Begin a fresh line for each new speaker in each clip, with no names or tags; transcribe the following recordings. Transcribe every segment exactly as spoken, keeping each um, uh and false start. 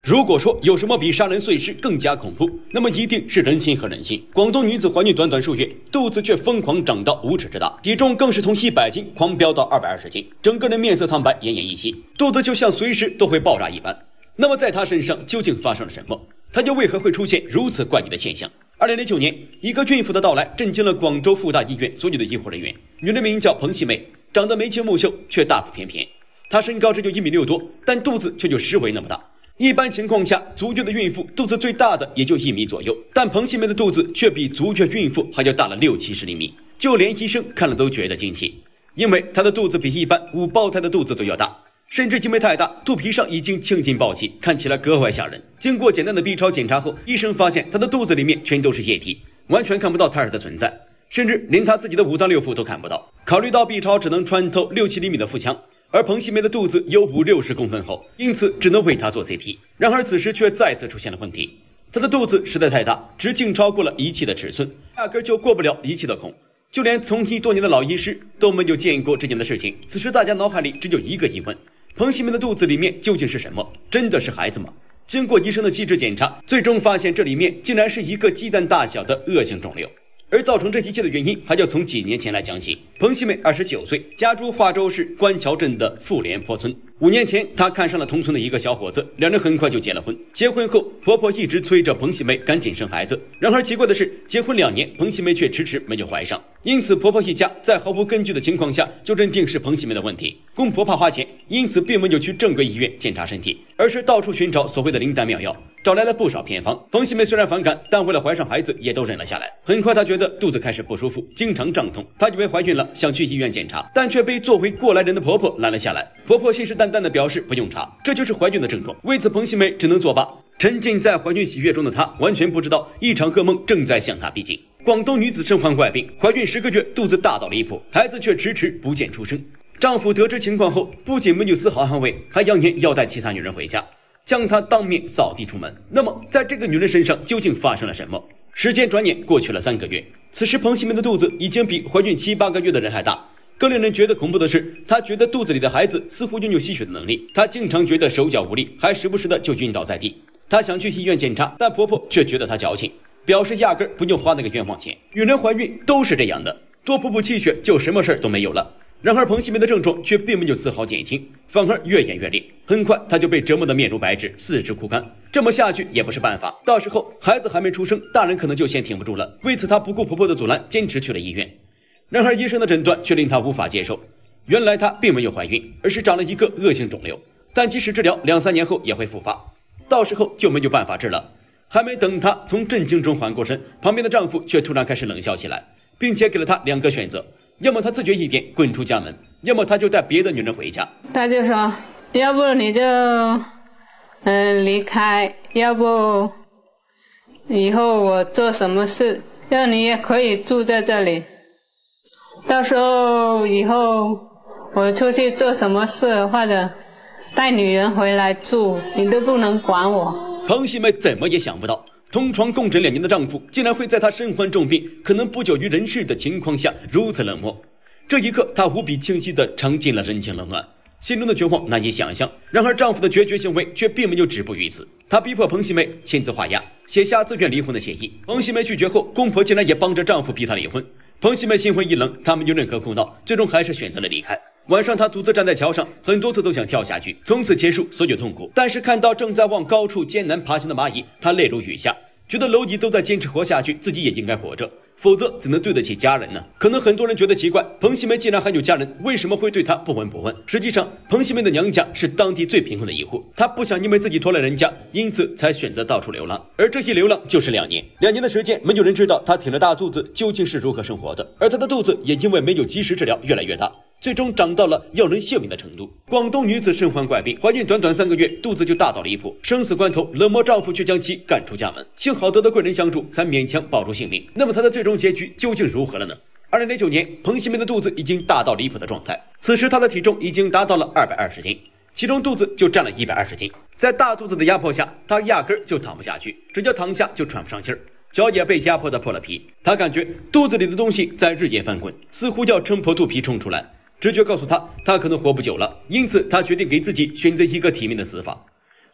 如果说有什么比杀人碎尸更加恐怖，那么一定是人心和人心。广东女子怀孕短短数月，肚子却疯狂长到五尺之大，体重更是从一百斤狂飙到二百二十斤，整个人面色苍白，奄奄一息，肚子就像随时都会爆炸一般。那么在她身上究竟发生了什么？她又为何会出现如此怪异的现象？二零零九年，一个孕妇的到来震惊了广州富大医院所有的医护人员。女人名叫彭细妹，长得眉清目秀，却大腹便便。她身高只有一米六多，但肚子却有十围那么大。一般情况下，足月的孕妇肚子最大的也就一米左右，但彭细妹的肚子却比足月孕妇还要大了六七十厘米，就连医生看了都觉得惊奇，因为她的肚子比一般五胞胎的肚子都要大，甚至因为太大，肚皮上已经青筋暴起，看起来格外吓人。经过简单的 B 超检查后，医生发现她的肚子里面全都是液体，完全看不到胎儿的存在，甚至连她自己的五脏六腑都看不到。考虑到 B 超只能穿透六七厘米的腹腔，而彭细妹的肚子有五六十公分厚，因此只能为她做 C T。 然而此时却再次出现了问题，她的肚子实在太大，直径超过了仪器的尺寸，压根就过不了仪器的孔。就连从医多年的老医师都没有见过这样的事情。此时大家脑海里只有一个疑问：彭细妹的肚子里面究竟是什么？真的是孩子吗？经过医生的细致检查，最终发现这里面竟然是一个鸡蛋大小的恶性肿瘤。而造成这一切的原因还要从几年前来讲起。彭细妹二十九岁，家住化州市官桥镇的富联坡村。五年前，她看上了同村的一个小伙子，两人很快就结了婚。结婚后，婆婆一直催着彭细妹赶紧生孩子。然而奇怪的是，结婚两年，彭细妹却迟迟没有怀上。因此，婆婆一家在毫无根据的情况下就认定是彭细妹的问题，供婆婆花钱，因此并没有去正规医院检查身体，而是到处寻找所谓的灵丹妙药，找来了不少偏方。彭细妹虽然反感，但为了怀上孩子也都忍了下来。很快她觉得肚子开始不舒服，经常胀痛，她以为怀孕了，想去医院检查，但却被作为过来人的婆婆拦了下来。婆婆信誓旦旦地表示不用查，这就是怀孕的症状。为此彭细妹只能作罢。沉浸在怀孕喜悦中的她完全不知道一场噩梦正在向她逼近。广东女子身患怪病，怀孕十个月，肚子大到离谱，孩子却迟迟不见出生。丈夫得知情况后，不仅没有丝毫安慰，还扬言要带其他女人回家，将她当面扫地出门。那么在这个女人身上究竟发生了什么？时间转眼过去了三个月，此时彭细妹的肚子已经比怀孕七八个月的人还大。更令人觉得恐怖的是，她觉得肚子里的孩子似乎拥有吸血的能力，她经常觉得手脚无力，还时不时的就晕倒在地。她想去医院检查，但婆婆却觉得她矫情，表示压根不用花那个冤枉钱。女人怀孕都是这样的，多补补气血就什么事都没有了。然而彭细妹的症状却并没有丝毫减轻，反而越演越烈。很快她就被折磨得面如白纸，四肢枯干。这么下去也不是办法，到时候孩子还没出生，大人可能就先挺不住了。为此她不顾婆婆的阻拦，坚持去了医院。然而医生的诊断却令她无法接受，原来她并没有怀孕，而是长了一个恶性肿瘤，但即使治疗，两三年后也会复发，到时候就没有办法治了。还没等她从震惊中缓过神，旁边的丈夫却突然开始冷笑起来，并且给了她两个选择：要么她自觉一点滚出家门，要么她就带别的女人回家。
他就说要不你就嗯、呃、离开，要不以后我做什么事要你也可以住在这里，到时候以后我出去做什么事或者带女人回来住，你都不能管我。
彭细妹怎么也想不到，同床共枕两年的丈夫竟然会在她身患重病，可能不久于人世的情况下如此冷漠。这一刻她无比清晰地尝尽了人情冷暖，心中的绝望难以想象。然而丈夫的决绝行为却并没有止步于此，他逼迫彭细妹签字画押，写下自愿离婚的协议。彭细妹拒绝后，公婆竟然也帮着丈夫逼她离婚。彭细妹心灰意冷，她没有任何苦恼，最终还是选择了离开。晚上她独自站在桥上，很多次都想跳下去，从此结束所有痛苦。但是看到正在往高处艰难爬行的蚂蚁，她泪如雨下，觉得蝼蚁都在坚持活下去，自己也应该活着，否则怎能对得起家人呢？可能很多人觉得奇怪，彭细妹既然还有家人，为什么会对她不闻不问？实际上，彭细妹的娘家是当地最贫困的一户，她不想因为自己拖累人家，因此才选择到处流浪。而这一流浪就是两年，两年的时间，没有人知道她挺着大肚子究竟是如何生活的，而她的肚子也因为没有及时治疗，越来越大，最终长到了要人性命的程度。广东女子身患怪病，怀孕短短三个月，肚子就大到离谱，生死关头，冷漠丈夫却将其赶出家门，幸好得到贵人相助，才勉强保住性命。那么她的最终结局究竟如何了呢？二零零九年，彭细妹的肚子已经大到离谱的状态，此时她的体重已经达到了二百二十斤，其中肚子就占了一百二十斤。在大肚子的压迫下，她压根就躺不下去，只要躺下就喘不上气儿，脚也被压迫得破了皮。她感觉肚子里的东西在日夜翻滚，似乎要撑破肚皮冲出来。直觉告诉她，她可能活不久了，因此她决定给自己选择一个体面的死法。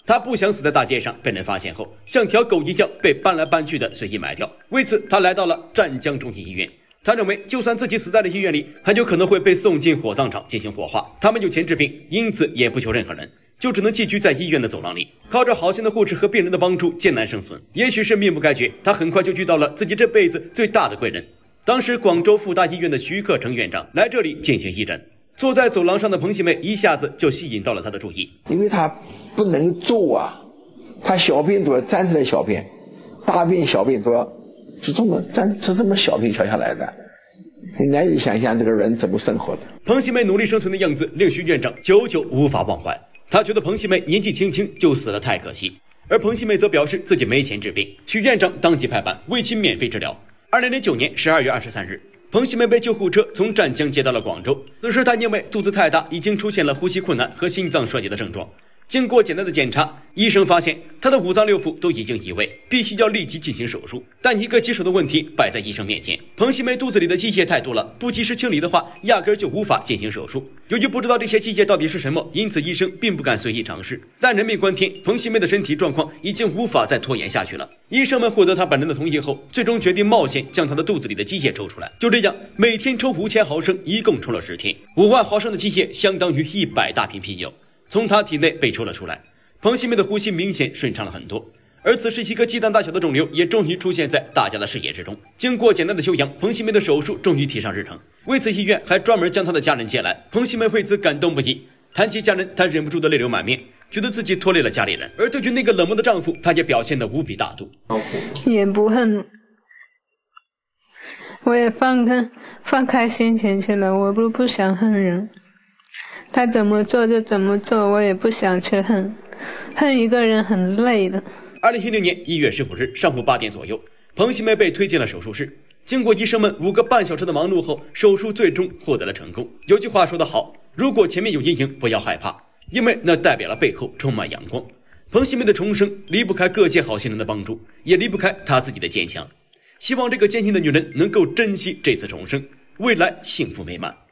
他不想死在大街上被人发现后，像条狗一样被搬来搬去的随意埋掉。为此，他来到了湛江中心医院。他认为，就算自己死在了医院里，还有可能会被送进火葬场进行火化。他们有钱治病，因此也不求任何人，就只能寄居在医院的走廊里，靠着好心的护士和病人的帮助艰难生存。也许是命不该绝，他很快就遇到了自己这辈子最大的贵人。当时广州富大医院的徐克成院长来这里进行义诊，坐在走廊上的彭喜妹一下子就吸引到了他的注意，
因为他不能坐啊，他小便都要站起来小便，大便小便都要是这么站是这么小便小下来的，你难以想象这个人怎么生活的。
彭喜妹努力生存的样子令徐院长久久无法忘怀，他觉得彭喜妹年纪轻轻就死了太可惜，而彭喜妹则表示自己没钱治病，徐院长当即拍板为其免费治疗。二零零九年十二月二十三日，彭喜妹被救护车从湛江接到了广州。此时她因为肚子太大，已经出现了呼吸困难和心脏衰竭的症状。经过简单的检查，医生发现她的五脏六腑都已经移位，必须要立即进行手术。但一个棘手的问题摆在医生面前，彭喜妹肚子里的积液太多了，不及时清理的话，压根儿就无法进行手术。由于不知道这些积液到底是什么，因此医生并不敢随意尝试。但人命关天，彭喜妹的身体状况已经无法再拖延下去了。医生们获得她本人的同意后，最终决定冒险将她的肚子里的积液抽出来。就这样，每天抽五千毫升，一共抽了十天，五万毫升的积液相当于一百大瓶啤酒。从他体内被抽了出来，彭喜妹的呼吸明显顺畅了很多，而此时一个鸡蛋大小的肿瘤也终于出现在大家的视野之中。经过简单的休养，彭喜妹的手术终于提上日程，为此医院还专门将她的家人接来。彭喜妹为此感动不已，谈起家人，她忍不住的泪流满面，觉得自己拖累了家里人。而对于那个冷漠的丈夫，她也表现得无比大度，
也不恨，我也放开放开心情去了，我不不想恨人。他怎么做就怎么做，我也不想去恨，恨一个人很累的。
二零一零年一月十五日上午八点左右，彭喜妹被推进了手术室。经过医生们五个半小时的忙碌后，手术最终获得了成功。有句话说得好，如果前面有阴影，不要害怕，因为那代表了背后充满阳光。彭喜妹的重生离不开各界好心人的帮助，也离不开她自己的坚强。希望这个坚强的女人能够珍惜这次重生，未来幸福美满。